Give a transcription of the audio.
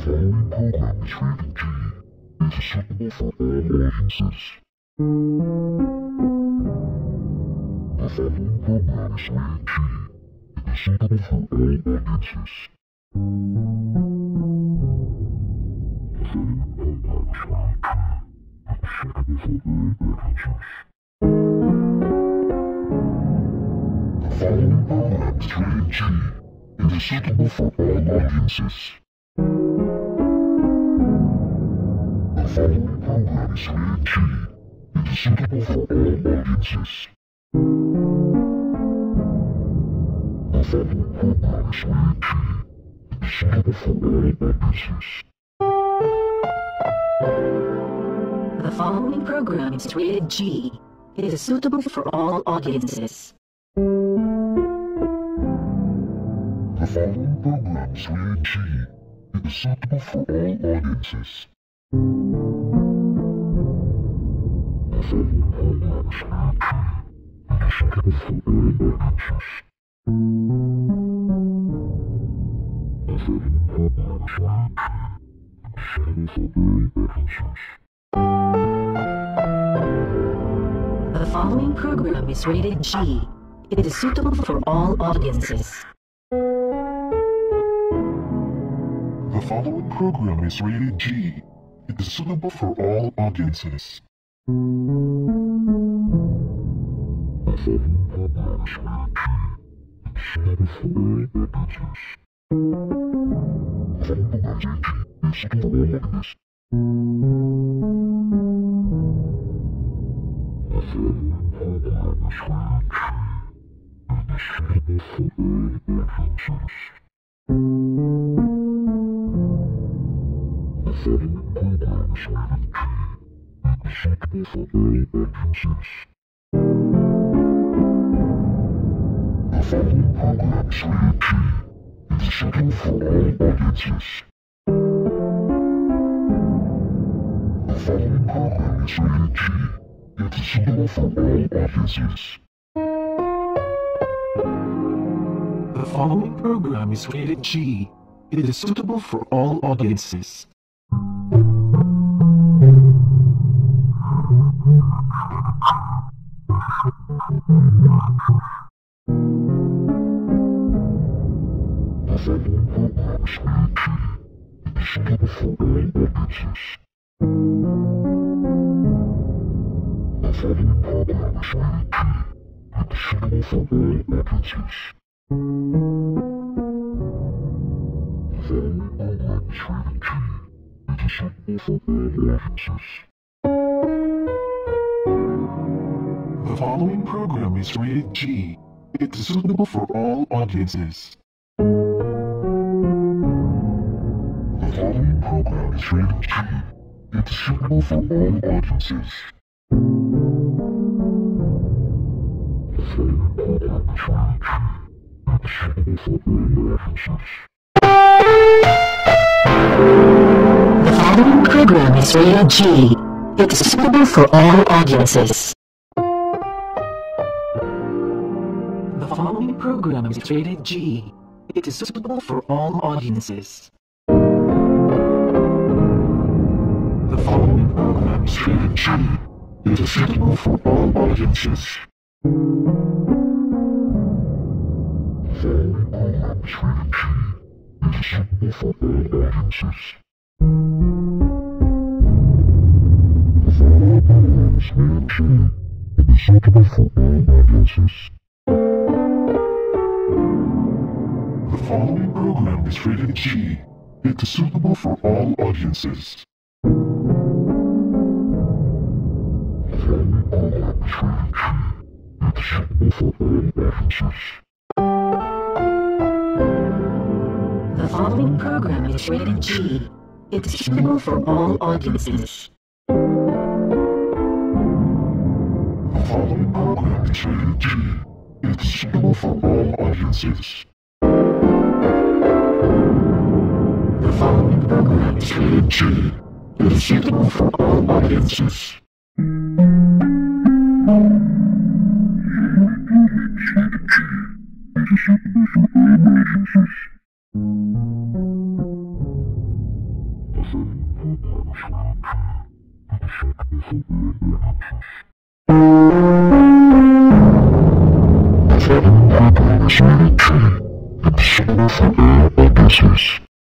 following program is rated G. It is suitable for all audiences. The following program is rated G. It is suitable for all audiences. The following program is rated G. It is suitable for all audiences. The following program is rated G. It is suitable for all audiences. The following program is rated G. It is suitable for all audiences. The following program is rated G. It is suitable for all audiences. The following program is rated G. It is suitable for all audiences. The following program is rated G. It is suitable for all audiences. The following program is rated G. It is suitable for all audiences. The following program is rated G. It is suitable for all audiences. The following program is rated G. It is suitable for all audiences. The following program is rated G. It is suitable for all audiences. The following program is rated G. It is suitable for all audiences. The following program is rated G. It is suitable for all audiences. The following program is rated G. It is suitable for all audiences. The following program is rated G. It is suitable for all audiences. The following program is rated G. It is suitable for all audiences. The following program is rated G. It is suitable for all audiences. The following program is rated G. It is suitable for all audiences. The following program is rated G. It is suitable for all audiences. The following program is rated G. It is suitable for all audiences. The following program is rated G. It is suitable for all audiences. The following program is rated G. It is suitable for all audiences. The following program is rated G. It is suitable for all audiences. The following program is rated G. It is suitable for all audiences. The following program is rated G. It is suitable for all audiences. The following program is rated G. It is suitable for all audiences. The following program is rated G. It is suitable for all audiences. The following program is rated G. It is suitable for all audiences. The following program is rated G. It is suitable for all audiences. The following program is rated G. It is suitable for all audiences. The following program is rated G. It is suitable for all audiences. The following program is rated G. It is suitable for all audiences. The following program is rated G. It is suitable for all audiences. The The following program is rated G. It's suitable for all audiences.